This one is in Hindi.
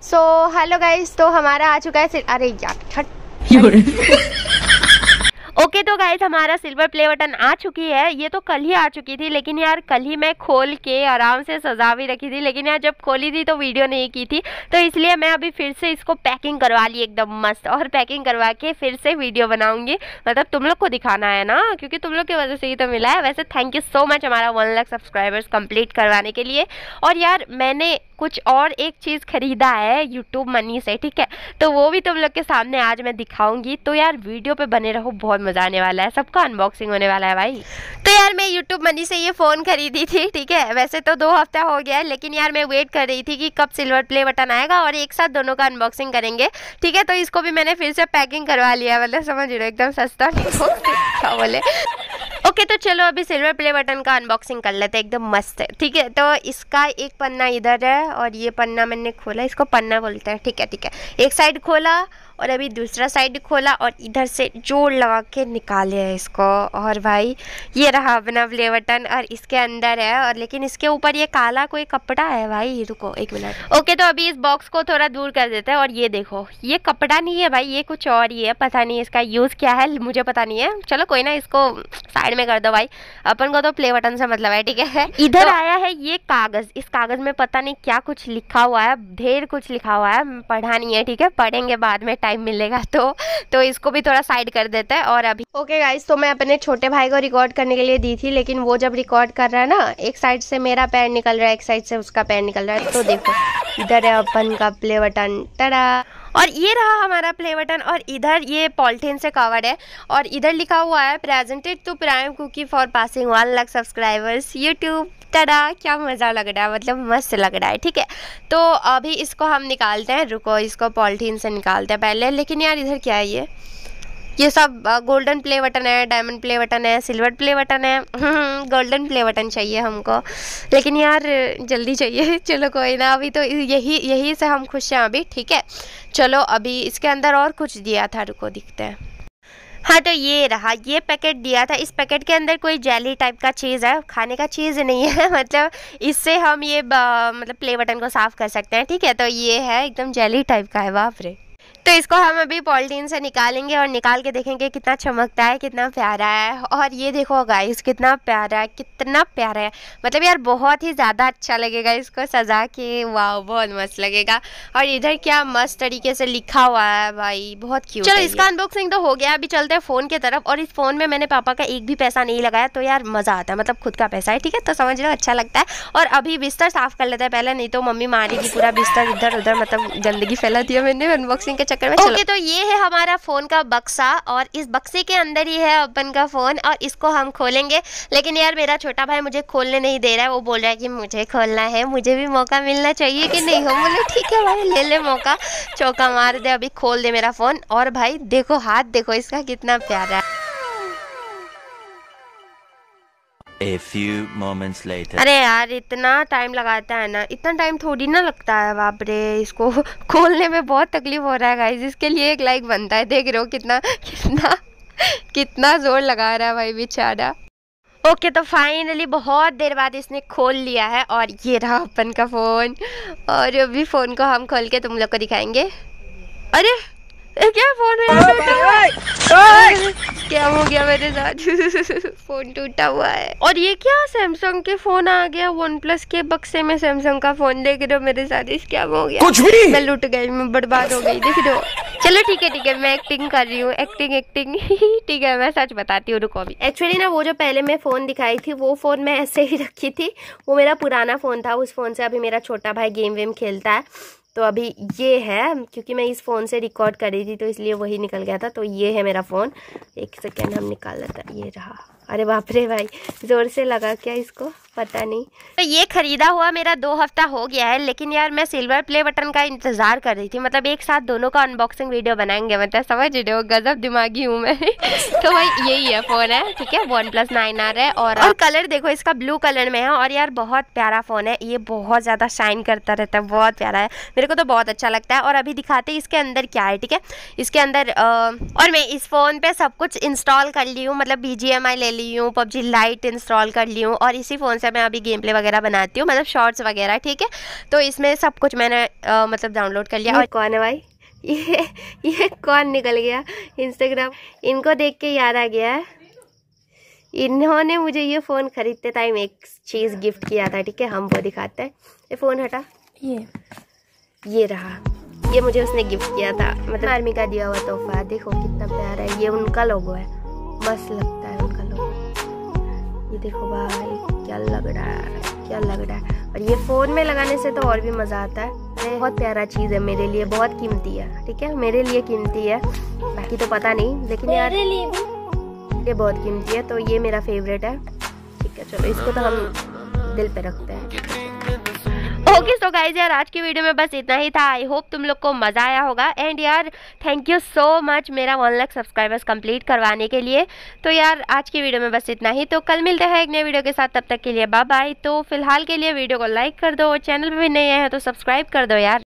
सो हेलो गाइस, तो हमारा आ चुका है अरे यार ओके तो गाइस हमारा सिल्वर प्ले बटन आ चुकी है। ये तो कल ही आ चुकी थी, लेकिन यार कल ही मैं खोल के आराम से सजा भी रखी थी, लेकिन यार जब खोली थी तो वीडियो नहीं की थी, तो इसलिए मैं अभी फिर से इसको पैकिंग करवा ली एकदम मस्त, और पैकिंग करवा के फिर से वीडियो बनाऊंगी। मतलब तुम लोग को दिखाना है ना, क्योंकि तुम लोग की वजह से ही तो मिला है। वैसे थैंक यू सो मच हमारा 1 लाख सब्सक्राइबर्स कंप्लीट करवाने के लिए। और यार मैंने कुछ और एक चीज़ खरीदा है यूट्यूब मनी से, ठीक है, तो वो भी तुम लोग के सामने आज मैं दिखाऊंगी। तो यार वीडियो पे बने रहो, बहुत मजा आने वाला है, सबका अनबॉक्सिंग होने वाला है भाई। तो यार मैं यूट्यूब मनी से ये फ़ोन खरीदी थी, ठीक है। वैसे तो 2 हफ्ता हो गया है, लेकिन यार मैं वेट कर रही थी कि कब सिल्वर प्ले बटन आएगा और एक साथ दोनों का अनबॉक्सिंग करेंगे, ठीक है। तो इसको भी मैंने फिर से पैकिंग करवा लिया, मतलब समझ रहे हो, एकदम सस्ता क्या बोले। ओके तो चलो अभी सिल्वर प्ले बटन का अनबॉक्सिंग कर लेते हैं, एकदम मस्त है, ठीक है। तो इसका एक पन्ना इधर है और ये पन्ना मैंने खोला, इसको पन्ना बोलते हैं, ठीक है ठीक है। एक साइड खोला और अभी दूसरा साइड खोला और इधर से जोड़ लगा के निकाले है इसको। और भाई ये रहा अपना प्ले बटन और इसके अंदर है, और लेकिन इसके ऊपर ये काला कोई कपड़ा है भाई, रुको एक मिनट। ओके तो अभी इस बॉक्स को थोड़ा दूर कर देते हैं। और ये देखो, ये कपड़ा नहीं है भाई, ये कुछ और ही है, पता नहीं इसका यूज़ क्या है, मुझे पता नहीं है। चलो कोई ना, इसको साइड में कर दो भाई, अपन को तो प्ले बटन से मतलब है, ठीक है। इधर तो आया है ये कागज, इस कागज में पता नहीं क्या कुछ लिखा हुआ है, ढेर कुछ लिखा हुआ है, पढ़ा नहीं है, ठीक है, पढ़ेंगे बाद में टाइम मिलेगा तो इसको भी थोड़ा साइड कर देते हैं। और अभी ओके गाइस, तो मैं अपने छोटे भाई को रिकॉर्ड करने के लिए दी थी, लेकिन वो जब रिकॉर्ड कर रहा है ना, एक साइड से मेरा पैर निकल रहा है, एक साइड से उसका पैर निकल रहा है। तो देखो इधर है अपन का प्ले बटन, टड़ा, और ये रहा हमारा प्ले बटन। और इधर ये पॉलिथीन से कवर्ड है और इधर लिखा हुआ है presented to Prime Cookie for passing 1 lakh subscribers YouTube. Tada, क्या मज़ा लग रहा है, मतलब मस्त लग रहा है, ठीक है। तो अभी इसको हम निकालते हैं, रुको इसको पॉलिथीन से निकालते हैं पहले। लेकिन यार इधर क्या है, ये सब गोल्डन प्ले बटन है, डायमंड प्ले बटन है, सिल्वर प्ले बटन है। गोल्डन प्ले बटन चाहिए हमको, लेकिन यार जल्दी चाहिए। चलो कोई ना, अभी तो यही से हम खुश हैं अभी, ठीक है। चलो अभी इसके अंदर और कुछ दिया था, रुको दिखते हैं। हाँ तो ये रहा, ये पैकेट दिया था। इस पैकेट के अंदर कोई जेली टाइप का चीज़ है, खाने का चीज़ नहीं है मतलब इससे हम ये मतलब प्ले बटन को साफ़ कर सकते हैं, ठीक है। तो ये है एकदम जेली टाइप का है, बाप रे। तो इसको हम अभी पॉलिथीन से निकालेंगे और निकाल के देखेंगे कितना चमकता है, कितना प्यारा है। और ये देखो गाइस कितना प्यारा है, कितना प्यारा है, मतलब यार बहुत ही ज़्यादा अच्छा लगेगा इसको सजा के, वाह बहुत मस्त लगेगा। और इधर क्या मस्त तरीके से लिखा हुआ है भाई, बहुत क्यूट। चलो इसका अनबॉक्सिंग तो हो गया, अभी चलते हैं फ़ोन की तरफ। और इस फ़ोन में मैंने पापा का एक भी पैसा नहीं लगाया, तो यार मज़ा आता है, मतलब खुद का पैसा है, ठीक है, तो समझ लो अच्छा लगता है। और अभी बिस्तर साफ़ कर लेते हैं पहले, नहीं तो मम्मी मारेगी, पूरा बिस्तर इधर उधर मतलब गंदगी फैला दिया मैंने अनबॉक्सिंग के चक्कर में। ओके तो ये है हमारा फ़ोन का बक्सा, और इस बक्से के अंदर ही है अपन का फ़ोन, और इसको हम खोलेंगे। लेकिन यार मेरा छोटा भाई मुझे खोलने नहीं दे रहा है, वो बोल रहा है कि मुझे खोलना है, मुझे भी मौका मिलना चाहिए कि नहीं। हो बोले ठीक है भाई, ले ले मौका, चौका मार दे, अभी खोल दे मेरा फ़ोन। और भाई देखो हाथ देखो इसका कितना प्यारा है। A few moments later. अरे यार इतना टाइम लगाता है ना, इतना टाइम थोड़ी ना लगता है, बाप रे। इसको खोलने में बहुत तकलीफ हो रहा है गाइस, इसके लिए एक लाइक बनता है। देख रहे हो कितना कितना कितना जोर लगा रहा है भाई बेचारा। ओके तो फाइनली बहुत देर बाद इसने खोल लिया है, और ये रहा अपन का फ़ोन। और अभी फ़ोन को हम खोल के तुम लोग को दिखाएंगे। अरे क्या फ़ोन क्या हो गया मेरे साथ फ़ोन टूटा हुआ है। और ये क्या सैमसंग के फ़ोन आ गया, वन प्लस के बक्से में सैमसंग का फ़ोन। देख रहे हो मेरे साथ इस क्या हो गया, कुछ भी मैं लुट गई, मैं बर्बाद हो गई, देख रहे हो। चलो ठीक है मैं एक्टिंग कर रही हूँ, एक्टिंग ठीक है, मैं सच बताती हूँ, रुको अभी। एक्चुअली ना वो जो पहले मैं फ़ोन दिखाई थी, वो फ़ोन मैं ऐसे ही रखी थी, वो मेरा पुराना फ़ोन था। उस फ़ोन से अभी मेरा छोटा भाई गेम वेम खेलता है, तो अभी ये है, क्योंकि मैं इस फ़ोन से रिकॉर्ड कर रही थी तो इसलिए वही निकल गया था। तो ये है मेरा फ़ोन, एक सेकेंड हम निकाल लेते हैं, ये रहा। अरे बाप रे भाई, ज़ोर से लगा क्या इसको, पता नहीं। तो ये ख़रीदा हुआ मेरा 2 हफ्ता हो गया है, लेकिन यार मैं सिल्वर प्ले बटन का इंतज़ार कर रही थी, मतलब एक साथ दोनों का अनबॉक्सिंग वीडियो बनाएंगे, मतलब समझ रहे हो, गजब दिमागी हूँ मैं तो भाई यही है फ़ोन है, ठीक है, 1+9R है। और कलर देखो इसका ब्लू कलर में है, और यार बहुत प्यारा फ़ोन है ये, बहुत ज़्यादा शाइन करता रहता है, बहुत प्यारा है, मेरे को तो बहुत अच्छा लगता है। और अभी दिखाते हैं इसके अंदर क्या है, ठीक है। इसके अंदर और मैं इस फ़ोन पे सब कुछ इंस्टॉल कर ली हूँ, मतलब BGMI ले ली हूँ, PUBG लाइट इंस्टॉल कर ली हूँ और इसी फ़ोन से मैं अभी गेम प्ले वगैरह बनाती हूँ, मतलब शॉर्ट्स वगैरह, ठीक है। तो इसमें सब कुछ मैंने मतलब डाउनलोड कर लिया। और कौन है भाई? ये कौन निकल गया इंस्टाग्राम? इनको देख के याद आ गया है, इन्होंने मुझे ये फ़ोन खरीदते टाइम एक चीज़ गिफ्ट किया था, ठीक है, हम वो दिखाते हैं। ये फ़ोन हटा, ये रहा, ये मुझे उसने गिफ्ट किया था, मतलब आर्मी का दिया हुआ तोहफा। देखो कितना प्यारा है, ये उनका लोगो है, मस्त लगता है उनका लोगो। ये देखो भाई क्या लग रहा है, क्या लग रहा है। और ये फ़ोन में लगाने से तो और भी मज़ा आता है। बहुत प्यारा चीज़ है, मेरे लिए बहुत कीमती है, ठीक है, मेरे लिए कीमती है, बाकी तो पता नहीं, लेकिन यार ये बहुत कीमती है, तो ये मेरा फेवरेट है, ठीक है। चलो इसको तो हम दिल पे रखते हैं। ओके सो गाइज यार, आज की वीडियो में बस इतना ही था। आई होप तुम लोग को मज़ा आया होगा। एंड यार थैंक यू सो मच मेरा 1 लाख सब्सक्राइबर्स कंप्लीट करवाने के लिए। तो यार आज की वीडियो में बस इतना ही, तो कल मिलते हैं एक नए वीडियो के साथ, तब तक के लिए बाय बाय। तो फिलहाल के लिए वीडियो को लाइक कर दो, चैनल पे भी नए हैं तो सब्सक्राइब कर दो यार।